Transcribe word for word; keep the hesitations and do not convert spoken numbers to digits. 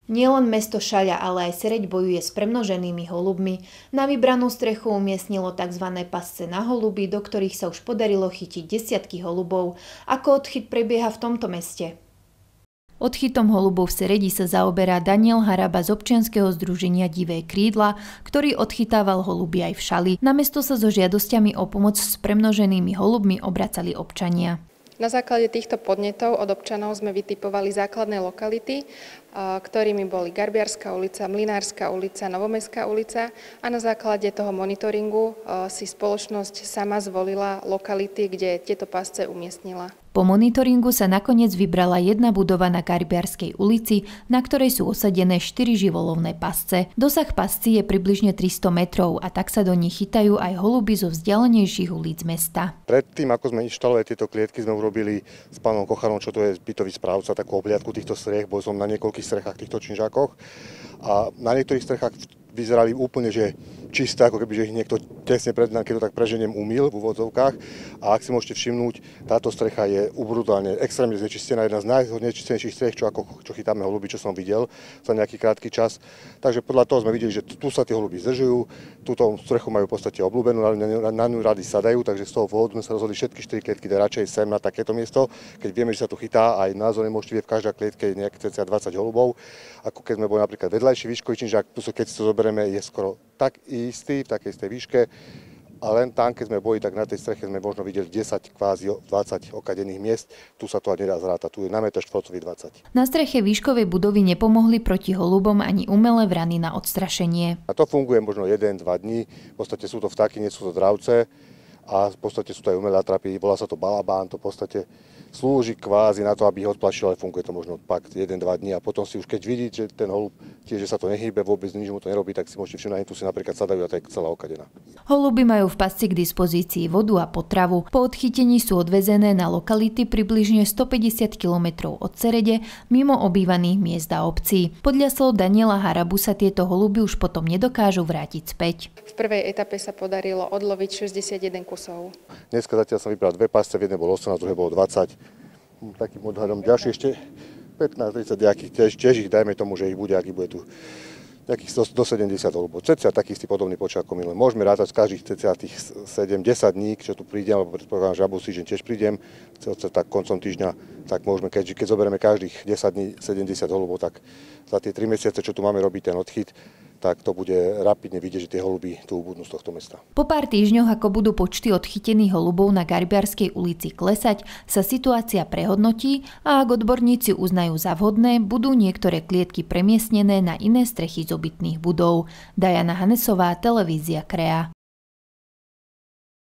Nielen mesto Šaľa, ale aj Sereď bojuje s premnoženými holubmi. Na vybranú strechu umiestnilo tzv. Pasce na holuby, do ktorých sa už podarilo chytiť desiatky holubov. Ako odchyt prebieha v tomto meste? Odchytom holubov v Seredi sa zaoberá Daniel Haraba z občianskeho združenia Divé krídla, ktorý odchytával holuby aj v Šali. Na mesto sa so žiadosťami o pomoc s premnoženými holubmi obracali občania. Na základe týchto podnetov od občanov sme vytipovali základné lokality, ktorými boli Garbiarska ulica, Mlynárska ulica, Novomestská ulica a na základe toho monitoringu si spoločnosť sama zvolila lokality, kde tieto pasce umiestnila. Po monitoringu sa nakoniec vybrala jedna budova na Garbiarskej ulici, na ktorej sú osadené štyri živolovné pasce. Dosah pasci je približne tristo metrov a tak sa do nich chytajú aj holuby zo vzdialenejších ulic mesta. Predtým, ako sme inštalovali tieto klietky, sme urobili s pánom Kocharom, čo to je bytový správca, takú obhliadku týchto strech. Bol som na niekoľkých strechách týchto činžákoch a na niektorých strechách vyzerali úplne, že čisté, ako keby, že ich niekto tesne pred nami, keď to tak preženiem, umýl v úvodzovkách. A ak si môžete všimnúť, táto strecha je brutálne extrémne znečistená, jedna z najznečistenejších strech, čo, ako, čo chytáme holuby, čo som videl za nejaký krátky čas. Takže podľa toho sme videli, že tu sa tie holuby zdržujú, túto strechu majú v podstate obľúbenú, na, na ňu rady sadajú, takže z toho dôvodu sme sa rozhodli všetky štyri klietky dať radšej sem na takéto miesto, keď vieme, že sa tu chytá aj názorne môžete, v každej klietke je nejaké cca dvadsať holubov, ako keď sme boli napríklad vedľajší výškový činžák, tu keď si to zoberieme, je skoro tak istý, v takej istej výške. A len tam, keď sme boli, tak na tej streche sme možno videli desať, kvázi dvadsať okadených miest. Tu sa to nedá zrátať, tu je na meter štvorcový dvadsať. Na streche výškovej budovy nepomohli proti holubom ani umelé vrany na odstrašenie. A to funguje možno jeden dva dní. V podstate sú to vtáky, nie sú to dravce. A v podstate sú to aj umelé atrapy, volá sa to balabán, to v podstate slúži kvázi na to, aby ich odplašil, ale funguje to možno pak jeden dva dní a potom si už keď vidíte, že ten holub tiež, že sa to nehýbe, vôbec nič mu to nerobí, tak si môžete všimnúť, tu si napríklad sadajú a to je celá okadená. Holuby majú v pasci k dispozícii vodu a potravu. Po odchytení sú odvezené na lokality približne stopäťdesiat kilometrov od Serede, mimo obývaných miest a obcí. Podľa slov Daniela Harabu sa tieto holuby už potom nedokážu vrátiť späť. V prvej etape sa podarilo odloviť šesťdesiatjeden kusov. Dneska zatiaľ som vybral dve pasce, v jednej bolo osemnásť, v druhej bolo dvadsať. Takým odhadom ďalšie ešte pätnásť tridsať nejakých, tiež, tiež ich dajme tomu, že ich bude, aký bude tu nejakých sto, sto sedemdesiat holubov. Cca taký istý podobný počet ako minulé. Môžeme rátať z každých cca tých sedem desať dní, čo tu prídem, alebo predpokladám, že budúci týždeň tiež prídem, tak koncom týždňa, tak môžeme, keď, keď zoberieme každých desať dní sedemdesiat holubov, tak za tie tri mesiace, čo tu máme robiť ten odchyt, tak to bude rapidne vidieť, že tie holuby tu ubudnú z tohto mesta. Po pár týždňoch, ako budú počty odchytených holubov na Garbiarskej ulici klesať, sa situácia prehodnotí a ak odborníci uznajú za vhodné, budú niektoré klietky premiestnené na iné strechy z obytných budov. Diana Hanesová, televízia Krea.